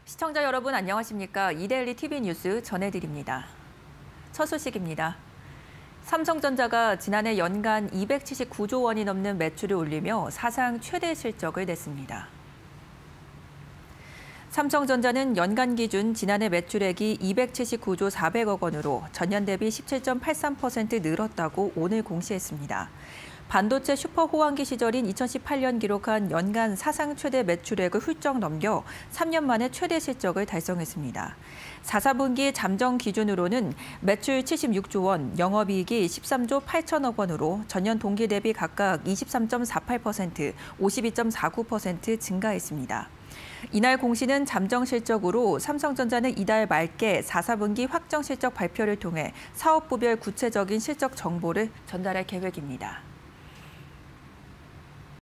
시청자 여러분 안녕하십니까? 이데일리 TV 뉴스 전해드립니다. 첫 소식입니다. 삼성전자가 지난해 연간 279조 원이 넘는 매출을 올리며 사상 최대 실적을 냈습니다. 삼성전자는 연간 기준 지난해 매출액이 279조 400억 원으로 전년 대비 17.83% 늘었다고 오늘 공시했습니다. 반도체 슈퍼호황기 시절인 2018년 기록한 연간 사상 최대 매출액을 훌쩍 넘겨 3년 만에 최대 실적을 달성했습니다. 4사분기 잠정 기준으로는 매출 76조 원, 영업이익이 13조 8천억 원으로 전년 동기 대비 각각 23.48%, 52.49% 증가했습니다. 이날 공시는 잠정 실적으로 삼성전자는 이달 말께 4사분기 확정 실적 발표를 통해 사업부별 구체적인 실적 정보를 전달할 계획입니다.